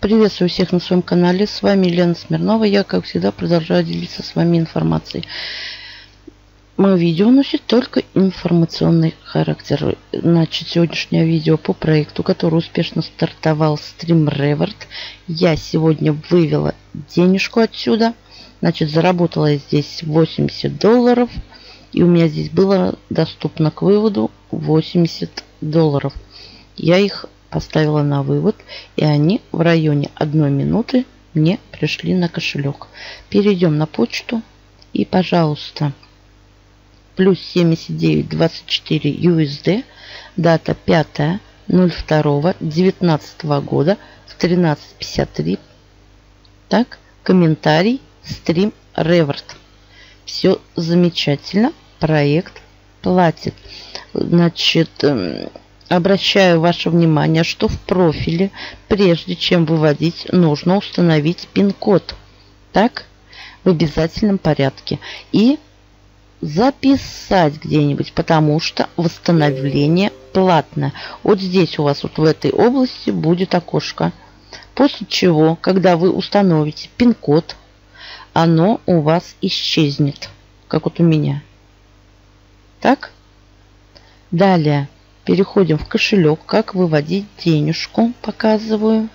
Приветствую всех на своем канале. С вами Елена Смирнова. Я, как всегда, продолжаю делиться с вами информацией. Мое видео носит только информационный характер. Значит, сегодняшнее видео по проекту, который успешно стартовал StreamRevert. Я сегодня вывела денежку отсюда. Значит, заработала я здесь $80. И у меня здесь было доступно к выводу $80. Я их поставила на вывод, и они в районе 1 минуты мне пришли на кошелек. Перейдем на почту, и, пожалуйста, плюс 79,24 USD, дата 5.02.19 года в 13:53. Так, комментарий StreamRevert. Все замечательно, проект платит. Значит, обращаю ваше внимание, что в профиле, прежде чем выводить, нужно установить пин-код. Так, в обязательном порядке. И записать где-нибудь, потому что восстановление платное. Вот здесь у вас, вот в этой области, будет окошко. После чего, когда вы установите пин-код, оно у вас исчезнет. Как вот у меня. Так. Далее. Переходим в кошелек. Как выводить денежку, показываю.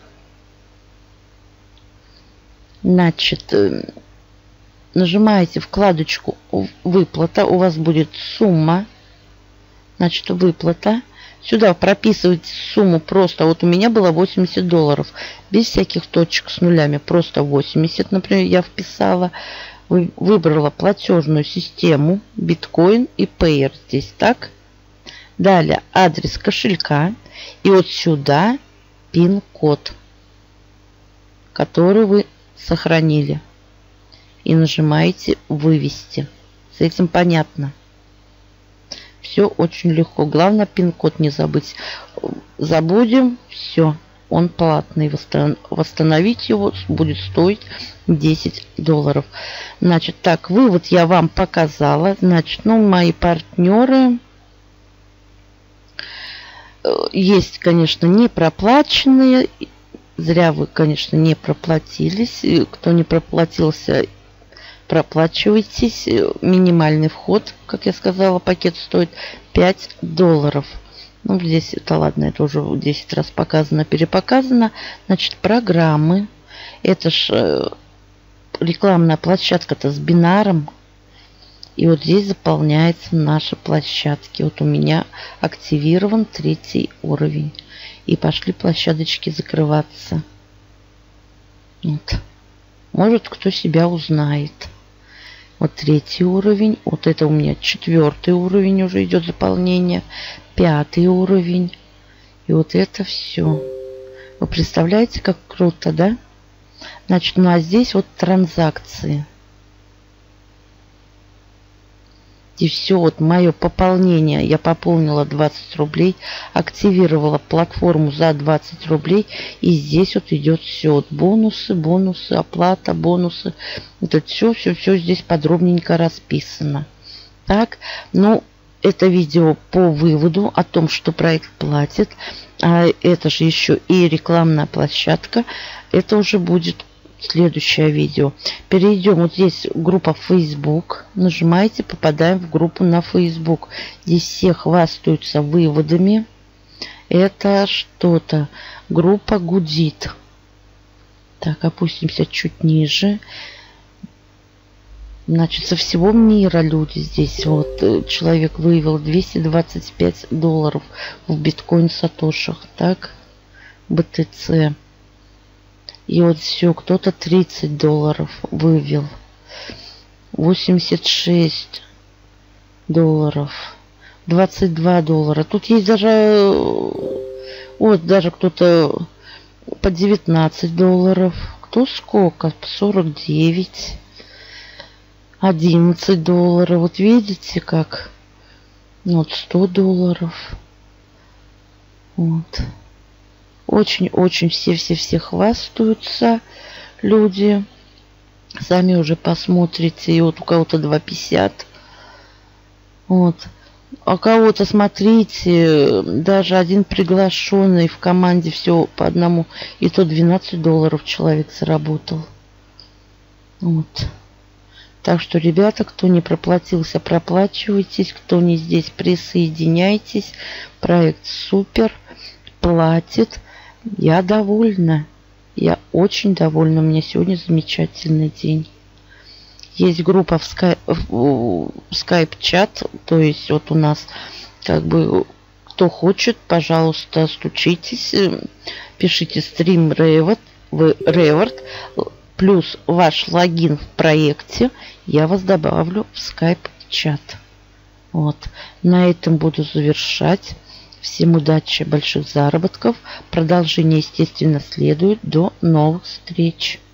Значит, нажимаете вкладочку «Выплата». У вас будет сумма. Значит, выплата. Сюда прописываете сумму просто. Вот у меня было $80. Без всяких точек с нулями. Просто 80, например, я вписала. Выбрала платежную систему. Биткоин и Payer здесь. Так. Далее адрес кошелька. И вот сюда пин-код, который вы сохранили. И нажимаете «Вывести». С этим понятно. Все очень легко. Главное пин-код не забыть. Забудем. Все. Он платный. Восстановить его будет стоить $10. Значит, так, вывод я вам показала. Значит, мои партнеры... Есть, конечно, не проплаченные. Зря вы, конечно, не проплатились. Кто не проплатился, проплачивайтесь. Минимальный вход, как я сказала, пакет стоит $5. Ну, здесь это ладно, это уже 10 раз показано, перепоказано. Значит, программы. Это ж рекламная площадка-то с бинаром. И вот здесь заполняются наши площадки. Вот у меня активирован 3 уровень. И пошли площадочки закрываться. Вот. Может, кто себя узнает. Вот 3 уровень. Вот это у меня 4 уровень уже идет заполнение. 5 уровень. И вот это все. Вы представляете, как круто, да? Значит, ну а здесь вот транзакции. И все, вот мое пополнение. Я пополнила 20 рублей. Активировала платформу за 20 рублей. И здесь вот идет все. Вот бонусы, оплата, бонусы. Это все здесь подробненько расписано. Так, ну, это видео по выводу о том, что проект платит. А это же еще и рекламная площадка. Это уже будет следующее видео. Перейдем. Вот здесь группа Facebook. Нажимаете, попадаем в группу на Facebook. Здесь все хвастаются выводами. Это что-то. Группа гудит. Так, опустимся чуть ниже. Значит, со всего мира люди здесь. Вот человек вывел $225 в биткоин сатошах. Так, BTC. И вот все, кто-то $30 вывел. $86. $22. Тут есть даже... Вот даже кто-то по $19. Кто сколько? 49. $11. Вот видите как? Вот $100. Вот. Очень-очень все хвастаются люди. Сами уже посмотрите. И вот у кого-то 2,50. Вот. А кого-то, смотрите, даже один приглашенный в команде все по одному, и то $12 человек заработал. Вот. Так что, ребята, кто не проплатился, проплачивайтесь, кто не здесь, присоединяйтесь. Проект супер, платит. Я довольна. Я очень довольна. У меня сегодня замечательный день. Есть группа в скайп-чат, то есть вот у нас как бы кто хочет, пожалуйста, стучитесь, пишите стрим Revert, плюс ваш логин в проекте, я вас добавлю в скайп-чат. Вот. На этом буду завершать. Всем удачи, больших заработков. Продолжение, естественно, следует. До новых встреч.